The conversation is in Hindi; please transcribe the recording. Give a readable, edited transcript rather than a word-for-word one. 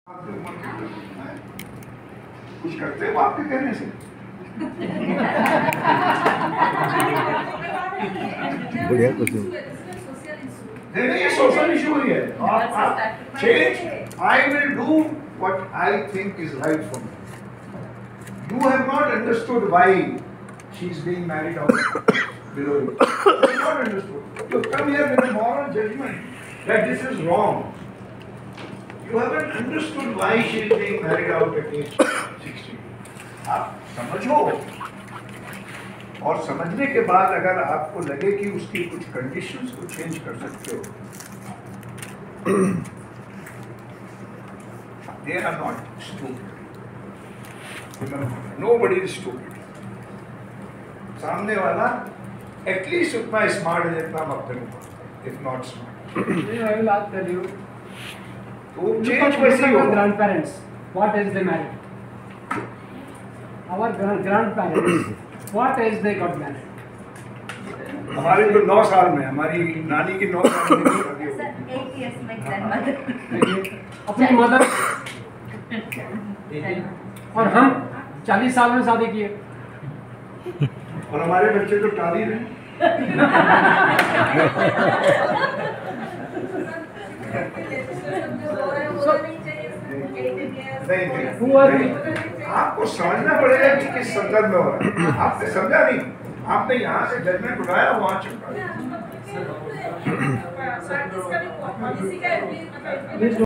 कुछ करते हो आपके कहने से? बढ़िया कुछ नहीं, ये सोशल इशू ही है। Change, I will do what I think is right for me. You have not understood why she is being married out below you. You have not understood. You come here with a moral judgment that this is wrong. You haven't understood why she is being married out at age 60. आप समझो, और समझने के बाद अगर आपको लगे कि उसकी कुछ कंडीशंस को चेंज कर सकते हो, they are not stupid. Nobody is stupid. सामने वाला एटलीस्ट उतना स्मार्ट है जितना हम अपने को, if not smart. I will ask you. तो चेंज वैसे ही होगा. Grandparents, what age they married? Our grandparents, what age they got married? हमारे तो 9 साल में, हमारी नानी की 9 साल में शादी हो गई. 8 years my grandmother. अपनी मदर और हम 40 साल में शादी किए और हमारे बच्चे तो टाली रहे. नहीं, आपको समझना पड़ेगा कि किस संदर्भ में हो रहा है. आपने समझा नहीं, आपने यहाँ से जजमेंट उठाया, वहाँ चुका.